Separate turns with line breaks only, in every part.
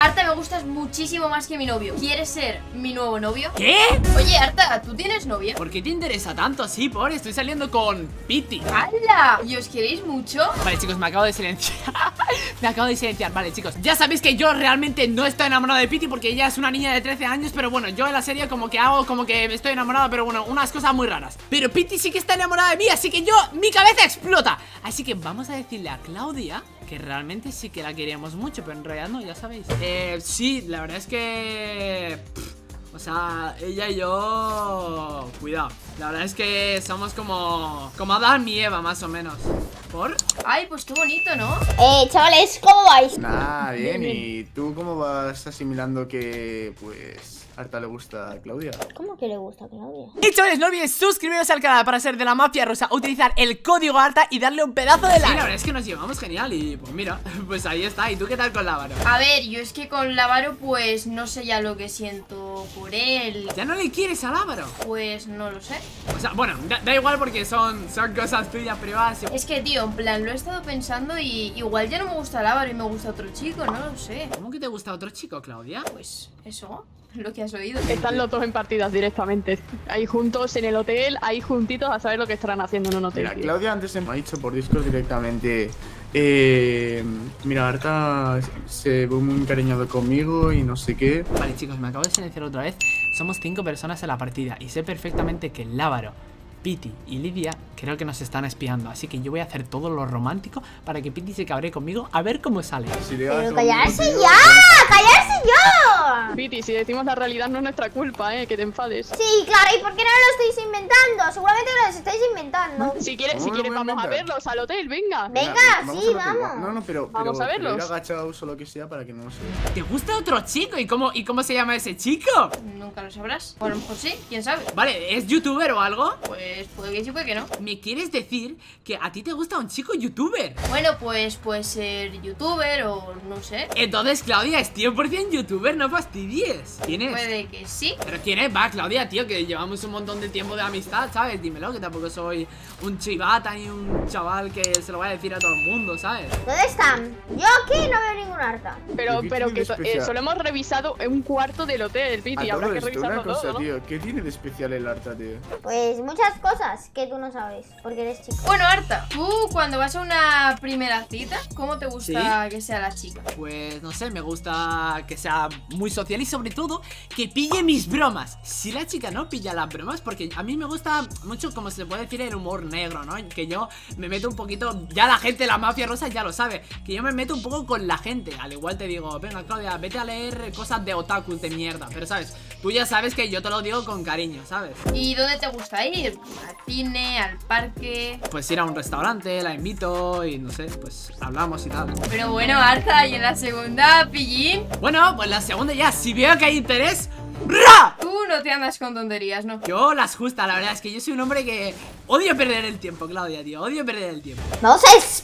Arta, me gustas muchísimo más que mi novio. ¿Quieres ser mi nuevo novio?
¿Qué?
Oye, Arta, ¿tú tienes novia?
¿Por qué te interesa tanto? Sí, estoy saliendo con Piti.
¡Hala! ¿Y os queréis mucho?
Vale, chicos, me acabo de silenciar. Me acabo de silenciar, vale, chicos. Ya sabéis que yo realmente no estoy enamorado de Piti porque ella es una niña de 13 años. Pero bueno, yo en la serie como que hago como que estoy enamorado, pero bueno, unas cosas muy raras. Pero Piti sí que está enamorada de mí, así que mi cabeza explota. Así que vamos a decirle a Claudia que realmente sí que la queríamos mucho, pero en realidad no, ya sabéis. Sí, la verdad es que... o sea, ella y yo... cuidado. La verdad es que somos como Adán y Eva, más o menos. ¿Por?
Ay, pues qué bonito, ¿no?
Chavales, ¿cómo vais?
Nah, bien, ¿y tú cómo vas asimilando que, pues, a Arta le gusta a Claudia?
¿Cómo que le gusta a Claudia?
Y chavales, no olvides suscribiros al canal para ser de la Mafia Rosa, utilizar el código ARTA y darle un pedazo de like. Sí, la verdad es que nos llevamos genial y pues mira, pues ahí está. ¿Y tú qué tal con Lávaro?
A ver, yo es que con Lávaro pues no sé ya lo que siento por él.
¿Ya no le quieres a Lávaro?
Pues no lo sé.
O sea, bueno, da igual porque son cosas tuyas privadas.
Es que tío, en plan, lo he estado pensando y igual ya no me gusta Lávaro y me gusta otro chico, no lo sé.
¿Cómo que te gusta otro chico, Claudia?
Pues eso, lo que has oído.
Están los dos en partidas directamente. Ahí juntos en el hotel, ahí juntitos a saber lo que estarán haciendo en un hotel.
Mira, Claudia antes me ha dicho por Discord directamente. Mira, Arta se ve muy encariñado conmigo y no sé qué.
Vale, chicos, me acabo de silenciar otra vez. Somos 5 personas en la partida y sé perfectamente que Lávaro, Piti y Lidia creo que nos están espiando. Así que yo voy a hacer todo lo romántico para que Piti se cabree conmigo a ver cómo sale.
Pero callarse ya, callarse ya.
Piti, si decimos la realidad no es nuestra culpa, que te enfades.
Sí, claro, ¿y por qué no lo estáis inventando? Seguramente lo estáis inventando.
Si quieres
¿Cómo lo voy a
vamos a
inventar?
verlos al hotel, venga.
Venga, sí,
al hotel.
vamos.
No, pero
Vamos a verlos.
ir agachados o lo que sea para que no se...
¿Te gusta otro chico? ¿Y cómo se llama ese chico?
Nunca lo sabrás. O a lo mejor sí, quién sabe.
Vale, ¿es youtuber o algo?
Pues puede que sí, puede que no.
¿Me quieres decir que a ti te gusta un chico youtuber?
Bueno, pues puede ser youtuber o no sé.
Entonces, Claudia, es 100% youtuber, no fastidies. ¿Quién es?
Puede que sí.
¿Pero quién es? Va, Claudia, tío, que llevamos un montón de tiempo de amistad, ¿sabes? Dímelo, que tampoco soy un chivata ni un chaval que se lo vaya a decir a todo el mundo, ¿sabes?
¿Dónde están? Yo aquí no veo ningún Arta.
Pero
¿Qué
que
tiene de especial?
solo hemos revisado un cuarto del hotel, Piti.
A
Habrá
todo
que
esto,
revisarlo
una cosa,
todo, ¿no?
tío. ¿Qué tiene de especial el Arta, tío?
Pues muchas cosas que tú no sabes, porque eres chico.
Bueno, Arta, tú cuando vas a una primera cita, ¿cómo te gusta que sea la chica?
Pues no sé, me gusta que sea muy social y sobre todo que pille mis bromas. Si la chica no pilla las bromas, porque a mí me gusta mucho, como se puede decir, el humor negro, ¿no? Que yo me meto un poquito, ya la gente, la Mafia Rosa ya lo sabe, que yo me meto un poco con la gente. Al igual te digo, venga Claudia, vete a leer cosas de otakus de mierda. Pero sabes, tú ya sabes que yo te lo digo con cariño, ¿sabes?
¿Y dónde te gusta ir? ¿Al cine? ¿Al parque?
Pues ir a un restaurante, la invito y no sé, pues hablamos y tal.
Pero bueno, Arta, ¿y en la segunda, pillín?
Bueno, pues la segunda ya, si veo que hay interés, ¡ra!
Tú no te andas con tonterías, ¿no?
Yo las justas, la verdad es que yo soy un hombre que odio perder el tiempo, Claudia, tío, odio perder el tiempo.
Vamos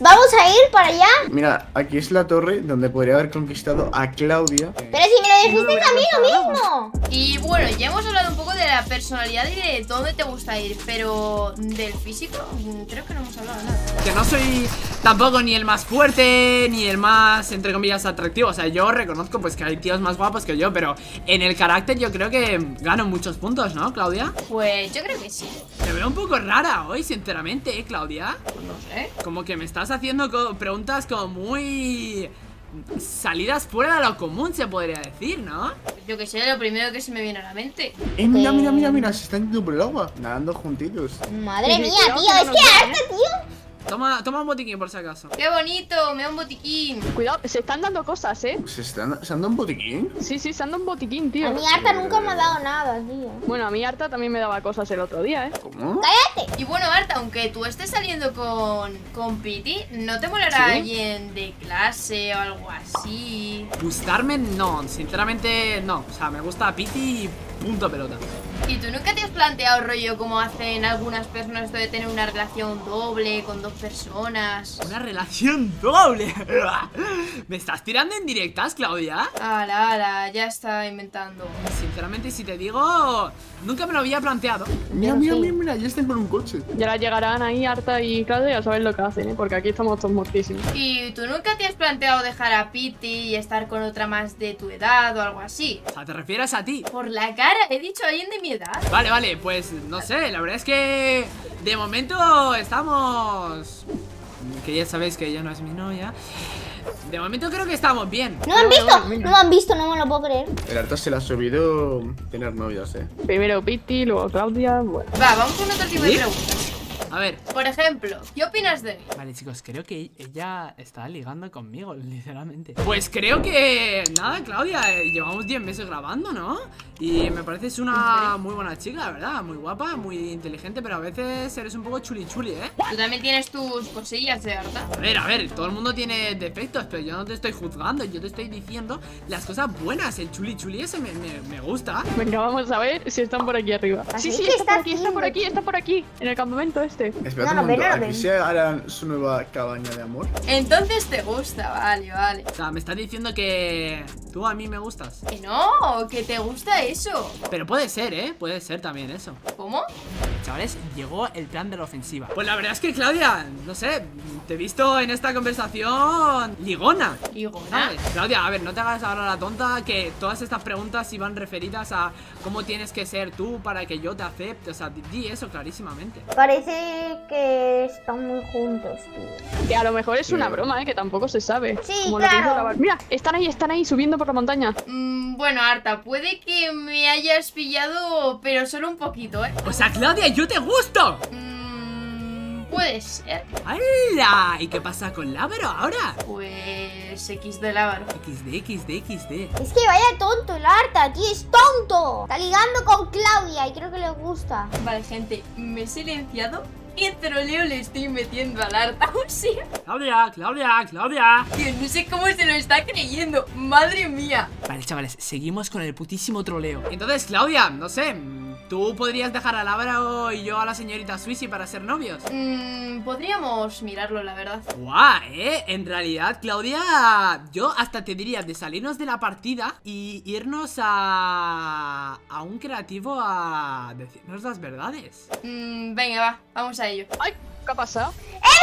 a ir para allá.
Mira, aquí es la torre donde podría haber conquistado a Claudia.
Pero si me lo dijiste a mí lo mismo.
Y bueno, ya hemos hablado un poco de la personalidad y de dónde te gusta ir, pero del físico creo que no hemos hablado nada.
Que no soy tampoco ni el más fuerte, ni el más, entre comillas, atractivo. O sea, yo reconozco pues que hay tíos más guapos que yo, pero en el carácter yo creo que gano muchos puntos, ¿no, Claudia?
Pues yo creo que sí.
Te veo un poco rara hoy, sinceramente, ¿eh, Claudia?
No sé.
Como que me estás haciendo preguntas como muy... salidas fuera de lo común, se podría decir, ¿no?
Yo que sé, lo primero que se me viene a la mente.
Mira, se están yendo por el agua, nadando juntitos.
Madre mía,
Cuidado,
tío,
que
es
no
que
nos
Arta, tío.
Toma un botiquín por si acaso.
¡Qué bonito! Me da un botiquín.
Cuidado, se están dando cosas,
¿Se anda un botiquín?
Sí, se anda un botiquín, tío.
A mí Arta nunca me ha dado nada, tío.
Bueno, a mí Arta también me daba cosas el otro día,
¿Cómo?
Y bueno, Arta, aunque tú estés saliendo con Piti, ¿no te molará
¿Sí?
alguien de clase o algo así?
Gustarme, no, sinceramente no. O sea, me gusta Piti y punto pelota.
¿Y tú nunca te has planteado rollo como hacen algunas personas esto de tener una relación doble con 2 personas?
Una relación doble. ¿Me estás tirando en directas, Claudia?
Ala, ya está inventando.
Sinceramente, si te digo, nunca me lo había planteado.
Mira, ya están con un coche.
Y ahora llegarán ahí Arta y Claudia y a saber lo que hacen, ¿eh? Porque aquí estamos todos muertísimos.
¿Y tú nunca te has planteado dejar a Piti y estar con otra más de tu edad o algo así?
O sea, ¿te refieres a ti?
Por la cara, he dicho alguien de mi edad.
Vale, pues no sé, la verdad es que de momento estamos... Que ya sabéis que ella no es mi novia. De momento creo que estamos bien.
¿No me han visto? No me han visto, no me lo puedo creer.
El Arta se le ha subido tener novias,
Primero Piti, luego Claudia, bueno.
Va, vamos con otro tipo de
¿Sí?
preguntas.
A ver.
Por ejemplo, ¿qué opinas de mí?
Vale, chicos, creo que ella está ligando conmigo, literalmente. Pues creo que... Nada, Claudia, llevamos 10 meses grabando, ¿no? Y me pareces una muy buena chica, la verdad. Muy guapa, muy inteligente, pero a veces eres un poco chuli, ¿eh?
Tú también tienes tus cosillas, de verdad.
A ver, todo el mundo tiene defectos, pero yo no te estoy juzgando, yo te estoy diciendo las cosas buenas. El chuli ese me gusta.
Venga, vamos a ver si están por aquí arriba.
Así
Sí,
que
está
está
por aquí, está por aquí, en el campamento este.
Espera
No
un
lo ven,
momento,
no lo
¿aquí
ven.
se harán su nueva cabaña de amor?
Entonces te gusta, vale.
O sea, me estás diciendo que tú a mí me gustas.
Que no, que te gusta eso.
Pero puede ser, ¿eh? Puede ser también eso.
¿Cómo?
Chavales, llegó el plan de la ofensiva. Pues la verdad es que, Claudia, no sé, te he visto en esta conversación ligona.
¿Ligona?
¿Sabes? Claudia, a ver, no te hagas ahora la tonta, que todas estas preguntas iban referidas a cómo tienes que ser tú para que yo te acepte. O sea, di eso clarísimamente.
Parece que están muy juntos, tío.
Que a lo mejor es una broma, que tampoco se sabe.
Sí,
Como lo que
claro.
hizo la Mira, están ahí subiendo por la montaña.
Bueno, Arta, puede que me hayas pillado, pero solo un poquito, ¿eh?
O sea, Claudia, yo te gusto.
Puede ser.
¡Hala! ¿Y qué pasa con Lábaro ahora?
Pues X de Lábaro.
XD.
Es que vaya tonto el Arta, tío, es tonto. Está ligando con Claudia y creo que le gusta.
Vale, gente, me he silenciado. ¿Qué troleo le estoy metiendo al Arta? O sea,
Claudia.
tío, no sé cómo se lo está creyendo. Madre mía.
Vale, chavales, seguimos con el putísimo troleo. Entonces, Claudia, no sé, ¿tú podrías dejar a Lábaro y yo a la señorita Swissy para ser novios?
Podríamos mirarlo, la verdad.
Guau, en realidad, Claudia, yo hasta te diría de salirnos de la partida y irnos a un creativo a decirnos las verdades.
Venga, va, vamos a ello.
Ay, ¿qué ha pasado?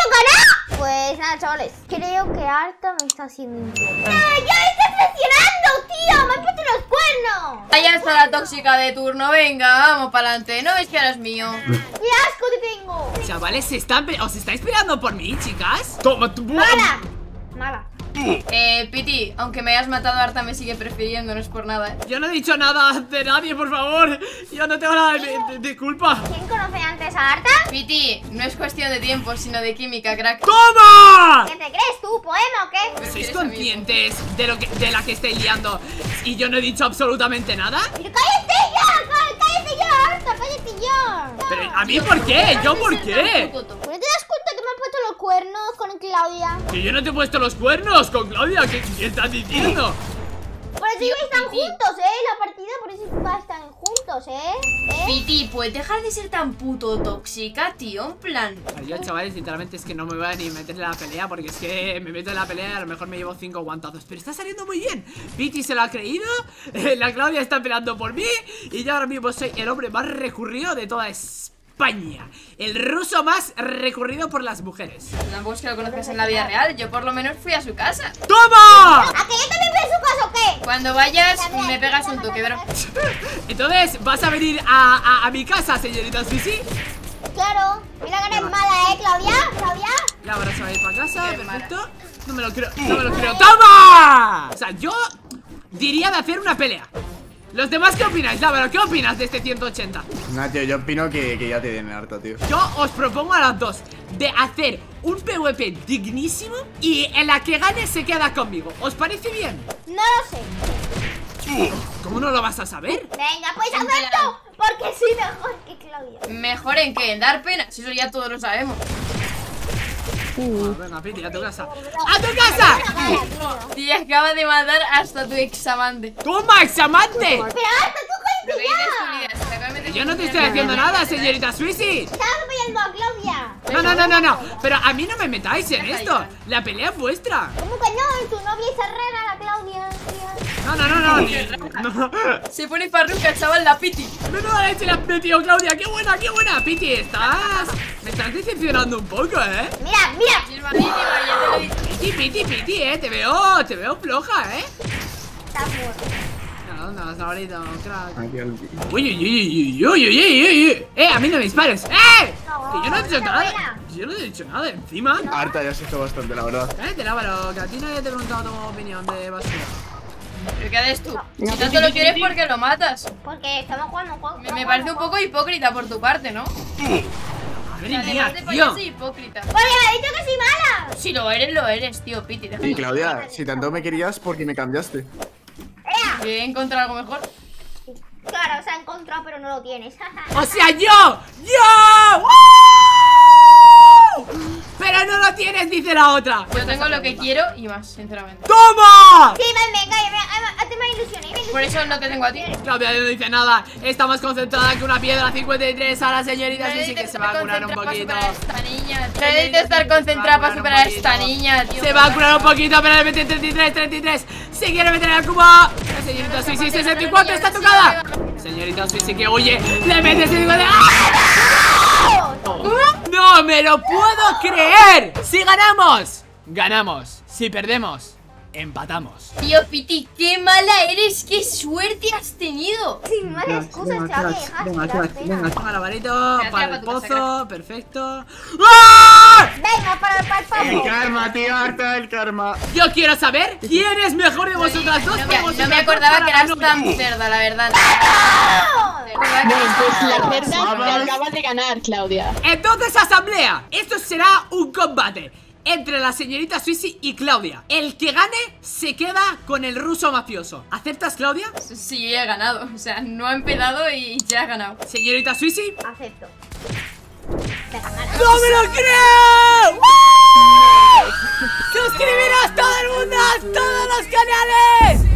Pues nada, chavales, creo que Arta me está haciendo infiel. ¡Ya me estás traicionando, tío! ¡Me han puesto los cuernos!
Allá está la tóxica de turno, venga, vamos para adelante. No ves que ahora es mío.
¡Qué asco te tengo!
Chavales, ¿os estáis peleando por mí, chicas? Toma tu...
Mala.
Piti, aunque me hayas matado, Arta me sigue prefiriendo, no es por nada, ¿eh?
Yo no he dicho nada de nadie, por favor. Yo no tengo nada de culpa.
¿Quién conoce antes a Arta?
Piti, no es cuestión de tiempo, sino de química, crack.
¡Toma!
¿Qué te crees tú, poema o qué?
¿Sois conscientes de la que estáis liando y yo no he dicho absolutamente nada?
¡Pero cállate ya! ¡Cállate ya, Arta! ¡Cállate ya!
Pero, ¿a mí por qué? ¿Yo por qué?
¿No te das cuenta que me han puesto los cuernos con Claudia?
Que yo no te he puesto los cuernos con Claudia. ¿Qué estás diciendo?
Por eso están juntos, la partida, por eso están juntos,
Piti, ¿puedes dejar de ser tan puto tóxica, tío? En plan...
Yo, chavales, sinceramente es que no me voy a ni meter en la pelea, porque es que me meto en la pelea y a lo mejor me llevo 5 guantazos. Pero está saliendo muy bien. Piti se lo ha creído, la Claudia está peleando por mí y yo ahora mismo soy el hombre más recurrido de toda España. El ruso más recurrido por las mujeres.
Tampoco es que lo conozcas en la vida real, yo por lo menos fui a su casa.
¡Toma!
¿A que yo también fui a su casa o qué?
Cuando vayas, me pegas un toque, bro.
Entonces, ¿vas a venir a mi casa, señorita Swissy?
Claro, mira que no es mala, Claudia. Claudia.
Laura se va a ir para casa, perfecto. No me lo creo, ¡Toma! O sea, yo diría de hacer una pelea. ¿Los demás qué opináis, Laura? ¿Qué opinas de este 180?
Nah, tío, yo opino que ya te den harta, tío.
Yo os propongo a las dos de hacer un PvP dignísimo y en la que gane se queda conmigo. ¿Os parece bien?
No lo sé.
¿Cómo no lo vas a saber?
Venga, pues acepto, porque soy mejor que Claudia.
¿Mejor en qué? ¿En dar penas? Eso ya todos lo sabemos.
Venga, Piti, a tu casa. ¡A tu casa!
Y acaba de matar hasta tu examante.
¡Toma, examante!
Pero Arta, tú
Lo
cállate
que dices tú,
ya.
Lidia, se te acaba de meter
yo no te estoy haciendo nada, señorita Swissy.
Estás apoyando a Claudia.
No, pero a mí no me metáis en esto. La pelea es vuestra.
¿Cómo que no? Tu novia es Herrera, la Claudia.
No.
Se pone farruca, chaval, la Piti.
Menuda leche le has metido, Claudia. Qué buena. Piti, me estás decepcionando un poco, ¿eh?
Mira.
Silva, Piti, ya te lo he dicho.
Piti, te veo floja, ¿eh?
Estás muerto.
¿Dónde vas ahorita, crack?
Aquí al-
Uy, a mí no me dispares.
No,
Que yo no he dicho
está
nada.
buena.
Yo no he dicho nada encima.
Arta ya se hizo bastante, la verdad.
Cállate, Lávaro, que a ti nadie te ha preguntado tu opinión de basura.
¿Pero qué haces tú? Si no te lo quieres, ¿por qué lo matas?
Porque estamos jugando un juego.
Me parece un poco hipócrita por tu parte, ¿no?
Madre
Además
mía,
de
tío.
payaso, hipócrita.
Porque me ha dicho que soy mala.
Si lo eres, tío, Piti.
Y Claudia, si tanto me querías, ¿por qué me cambiaste?
¿He encontrado algo mejor?
Claro, se ha encontrado, pero no lo tienes.
O sea, yo. ¡Woo! Pero no lo tienes, dice la otra.
Yo tengo lo que quiero y más, sinceramente.
¡Toma!
Sí, venga, hazte más ilusiones.
Por eso no te tengo a ti.
Claudia no dice nada. Está más concentrada que una piedra 53 a la señorita. Sí, que se va a curar un poquito.
Necesito estar concentrada para superar a esta niña, tío.
Se va a curar un poquito, pero le mete 33. Se quiere meter al cubo. La señorita Swissy 64 está tocada. Señorita Swissy que huye. Le mete 64. ¡Ah! ¡No me lo puedo creer! Si ganamos, ganamos. Si perdemos, empatamos.
Tío, Piti, qué mala eres. Qué suerte has tenido.
Sin más excusas,
Venga,
Toma la varito,
Mira,
para
tira
el
pa' tu
pozo, perfecto. ¡Ah!
Venga, para el
El
paso.
karma, tío, Arta, el karma.
Yo quiero saber quién es mejor de vosotras dos.
No me acordaba que eras tan cerda, la verdad.
Bueno, pues la cerda te
Vamos.
acabas de ganar, Claudia.
Entonces, asamblea, esto será un combate entre la señorita Swissy y Claudia. El que gane se queda con el ruso mafioso. ¿Aceptas, Claudia?
Sí, yo ya he ganado. O sea, no ha empezado y ya he ganado.
Señorita Swissy.
Acepto.
¡No me lo creo! ¡Woo! ¡Suscribiros todo el mundo a todos los canales!